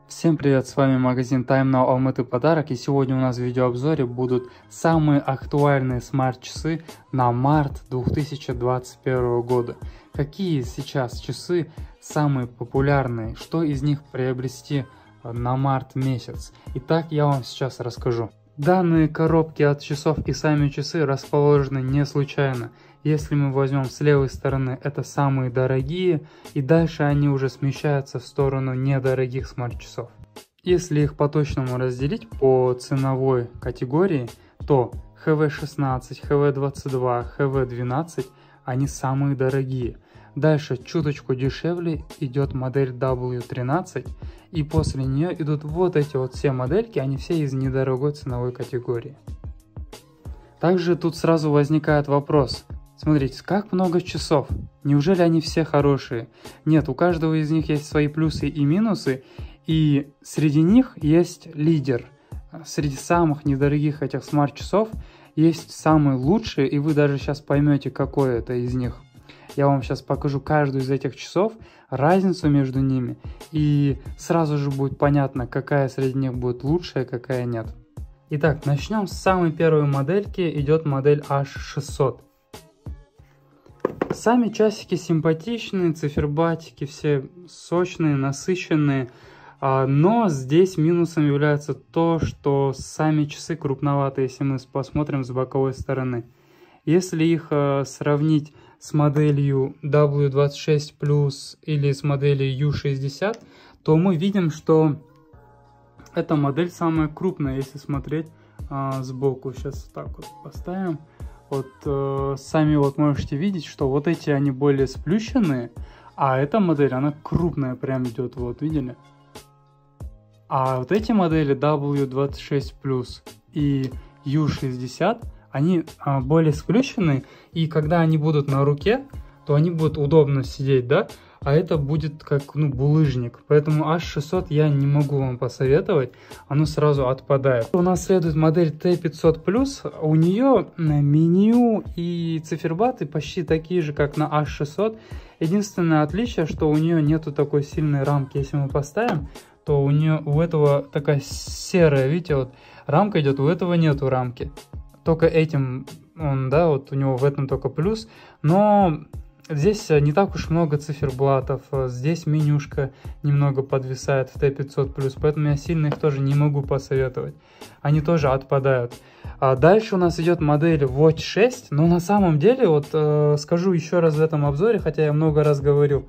Всем привет, с вами магазин Time Now Алматы Подарок, и сегодня у нас в видеообзоре будут самые актуальные смарт-часы на март 2021 года. Какие сейчас часы самые популярные, что из них приобрести на март месяц. Итак, я вам сейчас расскажу. Данные коробки от часов и сами часы расположены не случайно. Если мы возьмем с левой стороны, это самые дорогие, и дальше они уже смещаются в сторону недорогих смарт-часов. Если их по-точному разделить по ценовой категории, то HV16, HV22, HV12 они самые дорогие. Дальше чуточку дешевле идет модель W13, и после нее идут вот эти вот все модельки, они все из недорогой ценовой категории. Также тут сразу возникает вопрос. Смотрите, как много часов. Неужели они все хорошие? Нет, у каждого из них есть свои плюсы и минусы, и среди них есть лидер. Среди самых недорогих этих смарт-часов есть самые лучшие, и вы даже сейчас поймете, какой это из них. Я вам сейчас покажу каждую из этих часов, разницу между ними, и сразу же будет понятно, какая среди них будет лучшая, какая нет. Итак, начнем с самой первой модельки, идет модель H600. Сами часики симпатичные, циферблатики все сочные, насыщенные, но здесь минусом является то, что сами часы крупноватые, если мы посмотрим с боковой стороны. Если их сравнить с моделью W26 Plus или с моделью U60, то мы видим, что эта модель самая крупная, если смотреть сбоку. Сейчас так вот поставим. Вот сами вот можете видеть, что вот эти они более сплющенные, а эта модель, она крупная прям идет, вот видели? А вот эти модели W26 Plus и U60, они более сплющенные, и когда они будут на руке, то они будут удобно сидеть, да? А это будет как, булыжник. Поэтому H600 я не могу вам посоветовать, оно сразу отпадает. У нас следует модель T500 Plus, у нее меню и циферблаты почти такие же, как на H600. Единственное отличие, что у нее нету такой сильной рамки. Если мы поставим, то у этого такая серая, видите, вот рамка идет, у этого нету рамки. Только этим вот у него в этом только плюс, но здесь не так уж много циферблатов, здесь менюшка немного подвисает в T500+, поэтому я сильно их тоже не могу посоветовать. Они тоже отпадают. А дальше у нас идет модель Watch 6, но на самом деле, скажу еще раз в этом обзоре, хотя я много раз говорил,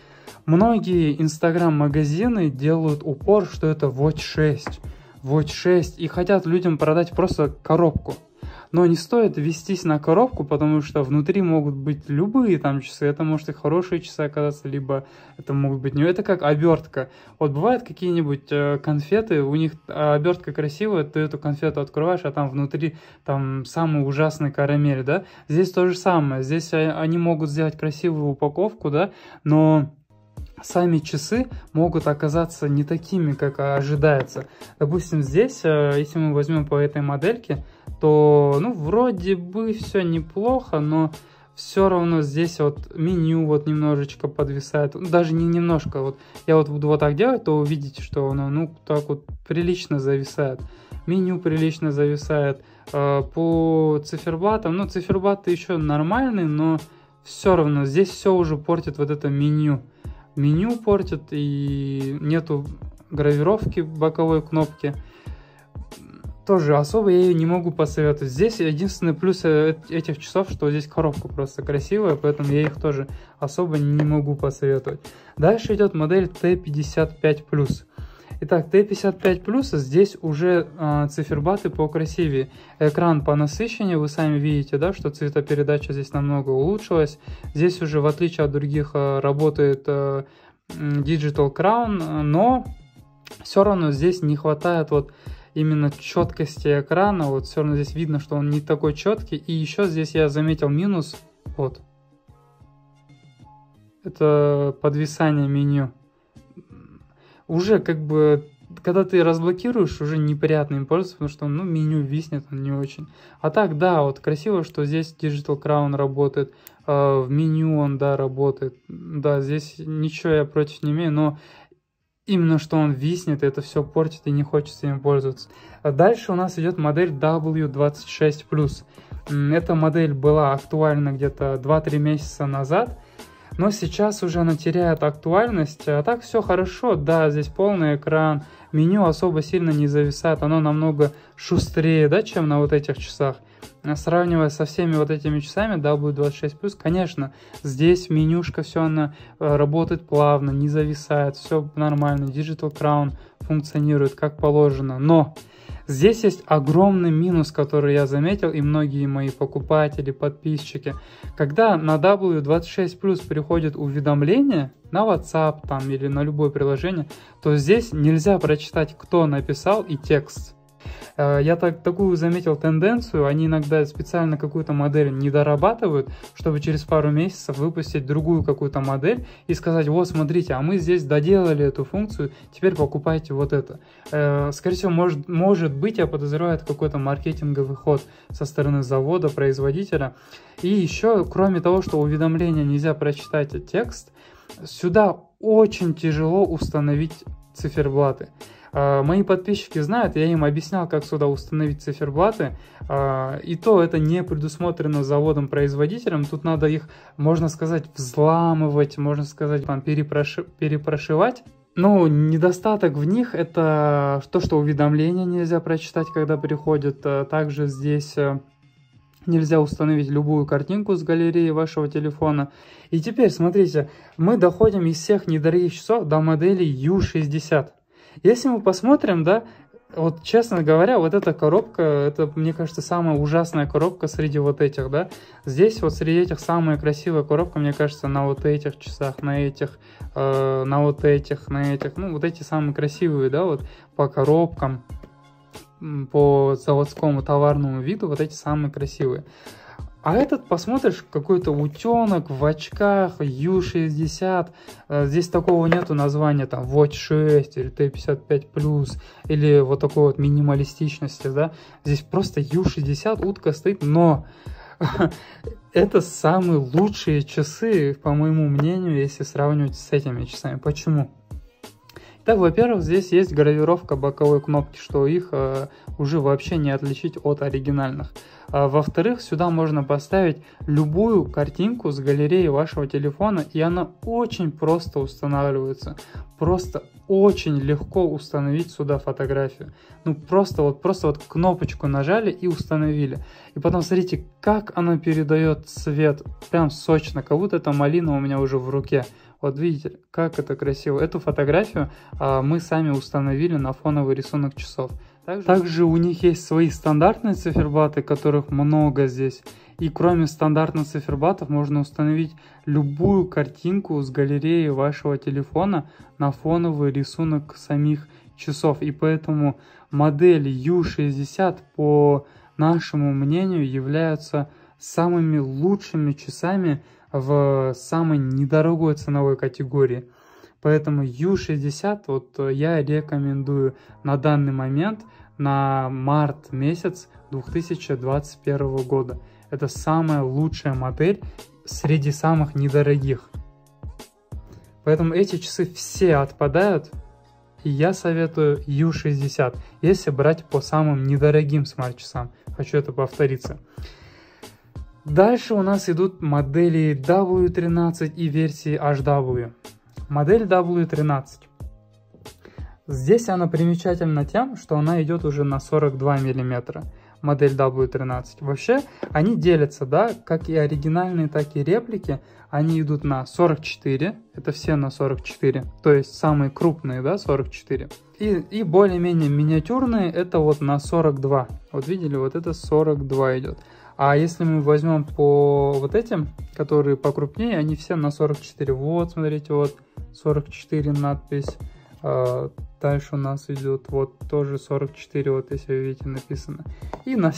многие инстаграм-магазины делают упор, что это Watch 6, Watch 6, и хотят людям продать просто коробку. Но не стоит вестись на коробку, потому что внутри могут быть любые там часы. Это может и хорошие часы оказаться, либо это могут быть не... Это как обертка. Вот бывают какие-нибудь конфеты, у них обертка красивая, ты эту конфету открываешь, а там внутри там самый ужасный карамель, да? Здесь то же самое. Здесь они могут сделать красивую упаковку, да, но сами часы могут оказаться не такими, как ожидается. Допустим, здесь, если мы возьмем по этой модельке, то, вроде бы все неплохо, но все равно здесь вот меню вот немножечко подвисает. Даже не немножко, вот я вот буду вот так делать, то увидите, что оно, так вот прилично зависает. Меню прилично зависает. По циферблатам, циферблаты еще нормальные, но все равно здесь все уже портит вот это меню. Меню портит, и нету гравировки боковой кнопки. Тоже особо я ее не могу посоветовать. Здесь единственный плюс этих часов, что здесь коробка просто красивая, поэтому я их тоже особо не могу посоветовать. Дальше идет модель T55 Plus. Итак, T55 Plus, здесь уже циферблаты покрасивее. Экран понасыщеннее, вы сами видите, да, что цветопередача здесь намного улучшилась. Здесь уже, в отличие от других, работает Digital Crown, но все равно здесь не хватает именно четкости экрана. Все равно здесь видно, что он не такой четкий. И еще здесь я заметил минус. Это подвисание меню. Уже когда ты разблокируешь, уже неприятно им пользоваться, потому что меню виснет, он не очень. А так, да, красиво, что здесь Digital Crown работает, в меню он, да, работает. Да, здесь ничего я против не имею, но именно что он виснет, и это все портит, и не хочется им пользоваться. Дальше у нас идет модель W26+. Эта модель была актуальна где-то 2-3 месяца назад, но сейчас уже она теряет актуальность. А так все хорошо, да, здесь полный экран, меню особо сильно не зависает, оно намного шустрее, да, чем на вот этих часах. Сравнивая со всеми вот этими часами W26+, конечно, здесь менюшка все она работает плавно, не зависает, все нормально, Digital Crown функционирует как положено, но здесь есть огромный минус, который я заметил, и многие мои покупатели, подписчики. Когда на W26+ приходит уведомление на WhatsApp там, или на любое приложение, то здесь нельзя прочитать, кто написал, и текст. Я такую заметил тенденцию, они иногда специально какую-то модель не дорабатывают, чтобы через пару месяцев выпустить другую какую-то модель и сказать: вот смотрите, а мы здесь доделали эту функцию, теперь покупайте вот это. Скорее всего, может быть, я подозреваю, это какой-то маркетинговый ход со стороны завода, производителя. И еще, кроме того, что уведомления нельзя прочитать текст, сюда очень тяжело установить циферблаты. Мои подписчики знают, я им объяснял, как сюда установить циферблаты, и то это не предусмотрено заводом-производителем, тут надо их, можно сказать, взламывать, можно сказать, там, перепрошивать. Но недостаток в них это то, что уведомления нельзя прочитать, когда приходят, также здесь нельзя установить любую картинку с галереи вашего телефона. И теперь, смотрите, мы доходим из всех недорогих часов до модели U60. Если мы посмотрим, да, вот честно говоря, вот эта коробка, это, мне кажется, самая ужасная коробка среди вот этих, да. Здесь вот среди этих самая красивая коробка, мне кажется, на вот этих часах, на этих, на вот этих, на этих, ну, вот эти самые красивые, да, вот по коробкам, по заводскому товарному виду, вот эти самые красивые. А этот, посмотришь, какой-то утенок в очках, U60, здесь такого нету названия, там, Watch 6 или T55+, или вот такой вот минималистичности, да, здесь просто U60, утка стоит, но это самые лучшие часы, по моему мнению, если сравнивать с этими часами. Почему? Так, во-первых, здесь есть гравировка боковой кнопки, что их уже вообще не отличить от оригинальных. Во-вторых, сюда можно поставить любую картинку с галереи вашего телефона, и она очень просто устанавливается. Просто очень легко установить сюда фотографию. Ну просто вот кнопочку нажали и установили. И потом смотрите, как она передает цвет, прям сочно, как будто эта малина у меня уже в руке. Вот видите, как это красиво. Эту фотографию мы сами установили на фоновый рисунок часов. Также у них есть свои стандартные циферблаты, которых много здесь. И кроме стандартных циферблатов можно установить любую картинку с галереи вашего телефона на фоновый рисунок самих часов. И поэтому модели U60, по нашему мнению, являются самыми лучшими часами в самой недорогой ценовой категории. Поэтому U60 вот я рекомендую на данный момент на март месяц 2021 года. Это самая лучшая модель среди самых недорогих. Поэтому эти часы все отпадают, и я советую U60, если брать по самым недорогим смарт-часам. Хочу это повториться. Дальше у нас идут модели W13 и версии HW. Модель W13. Здесь она примечательна тем, что она идет уже на 42 мм. Модель W13. Вообще, они делятся, да, как и оригинальные, так и реплики. Они идут на 44, это все на 44, то есть самые крупные, да, 44. И более-менее миниатюрные, это вот на 42. Вот видели, вот это 42 идет. А если мы возьмем по вот этим, которые покрупнее, они все на 44. Вот, смотрите, вот 44 надпись. Дальше у нас идет вот тоже 44, вот если вы видите, написано. И на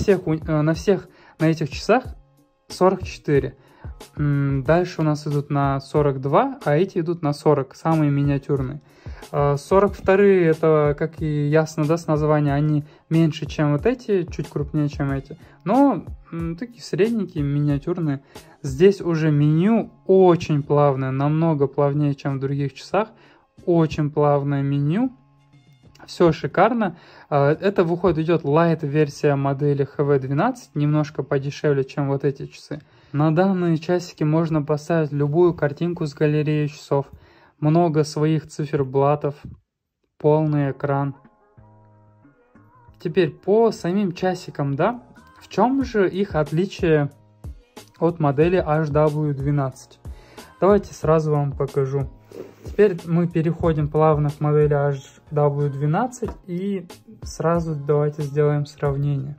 этих часах 44. Дальше у нас идут на 42, а эти идут на 40, самые миниатюрные. 42-е, это, как и ясно, да, с названия, они меньше, чем вот эти, чуть крупнее, чем эти. Но такие средненькие, миниатюрные. Здесь уже меню очень плавное, намного плавнее, чем в других часах. очень плавное меню. Все шикарно. Это идет лайт-версия модели HV12, немножко подешевле, чем вот эти часы. На данные часики можно поставить любую картинку с галереи часов, много своих циферблатов, полный экран. Теперь по самим часикам, да, в чем же их отличие от модели HW12? Давайте сразу вам покажу. Теперь мы переходим плавно к модели HW12 и сразу давайте сделаем сравнение.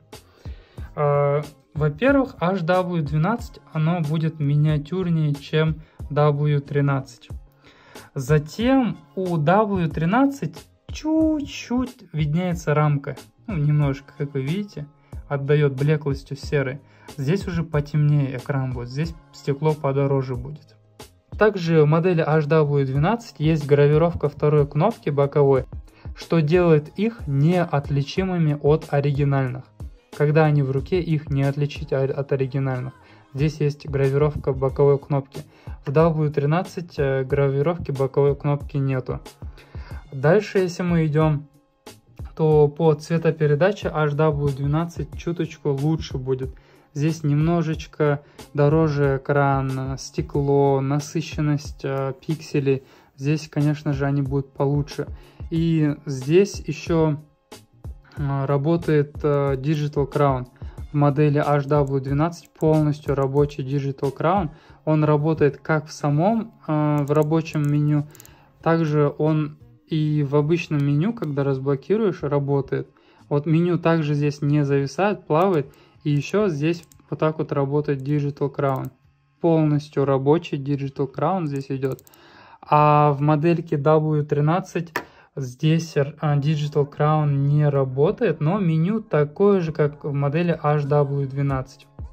Во-первых, HW12 оно будет миниатюрнее, чем W13. Затем у W13 чуть-чуть виднеется рамка. Ну, немножко, как вы видите, отдает блеклостью серой. Здесь уже потемнее экран будет, здесь стекло подороже будет. Также в модели HW12 есть гравировка второй кнопки боковой, что делает их неотличимыми от оригинальных. Когда они в руке, их не отличить от оригинальных. Здесь есть гравировка боковой кнопки. В W13 гравировки боковой кнопки нету. Дальше, если мы идем, то по цветопередаче HW12 чуточку лучше будет. Здесь немножечко дороже экран, стекло, насыщенность пикселей. Здесь, конечно же, они будут получше. И здесь еще работает Digital Crown. В модели HW12 полностью рабочий Digital Crown. Он работает как в рабочем меню, также он и в обычном меню, когда разблокируешь, работает. Вот меню также здесь не зависает, плавает. И еще здесь вот так вот работает Digital Crown. Полностью рабочий Digital Crown здесь идет. А в модельке W13 здесь Digital Crown не работает, но меню такое же, как в модели HW12.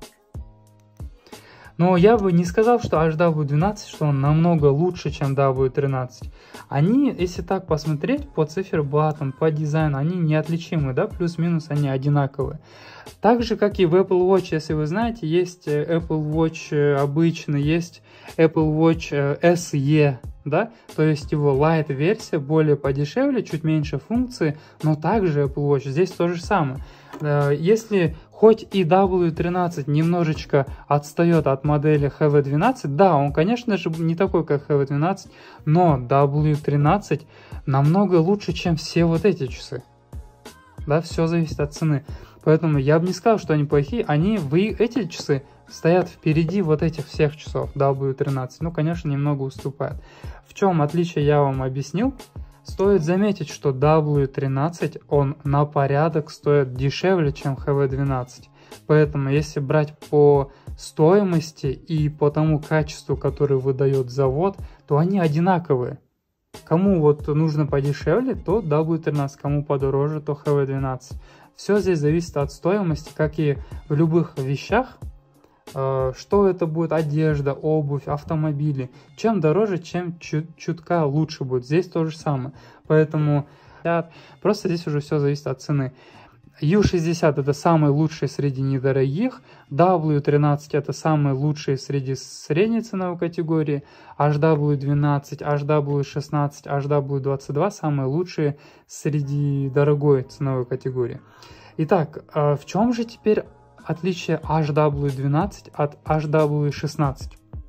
Но я бы не сказал, что HW12, что он намного лучше, чем W13. Они, если так посмотреть, по циферблатам, по дизайну, они неотличимы, да, плюс-минус они одинаковые. Так же, как и в Apple Watch, если вы знаете, есть Apple Watch обычный, есть Apple Watch SE, да, то есть его Lite-версия, более подешевле, чуть меньше функций, но также Apple Watch, здесь то же самое. Если хоть и W13 немножечко отстает от модели HV12, да, он, конечно же, не такой, как HV12, но W13 намного лучше, чем все вот эти часы. Да, все зависит от цены. Поэтому я бы не сказал, что они плохие. Эти часы стоят впереди вот этих всех часов W13. Ну, конечно, немного уступают. В чем отличие, я вам объяснил. Стоит заметить, что W13, он на порядок стоит дешевле, чем HV12. Поэтому, если брать по стоимости и по тому качеству, которое выдает завод, то они одинаковые. Кому вот нужно подешевле, то W13, кому подороже, то HV12. Все здесь зависит от стоимости, как и в любых вещах. Что это будет: одежда, обувь, автомобили. Чем дороже, чем чутка лучше будет. Здесь то же самое. Поэтому просто здесь уже все зависит от цены. U60 это самый лучший среди недорогих, W13 это самый лучший среди средней ценовой категории, HW12, HW16, HW22 самые лучшие среди дорогой ценовой категории. Итак, в чем же теперь отличие HW12 от HW16?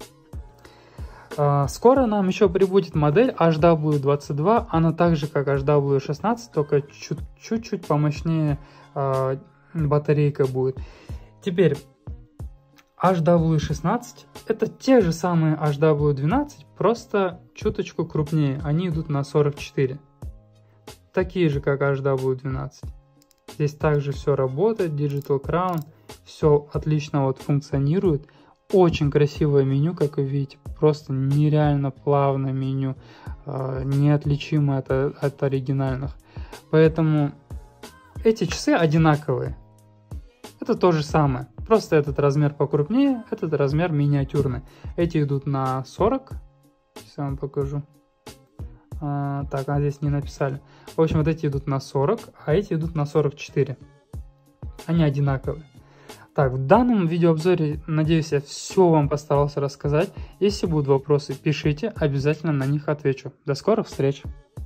Скоро нам еще прибудет модель HW22, она так же как HW16, только чуть-чуть помощнее батарейка будет. Теперь HW16 это те же самые HW12, просто чуточку крупнее, они идут на 44. Такие же как HW12. Здесь также все работает, Digital Crown, все отлично вот функционирует. Очень красивое меню, как вы видите, просто нереально плавное меню, неотличимое от оригинальных. Поэтому эти часы одинаковые. Это то же самое, просто этот размер покрупнее, этот размер миниатюрный. Эти идут на 40, сейчас я вам покажу. Так, здесь не написали. В общем, вот эти идут на 40, а эти идут на 44. Они одинаковые. Так, в данном видеообзоре, надеюсь, я все вам постарался рассказать. Если будут вопросы, пишите, обязательно на них отвечу. До скорых встреч!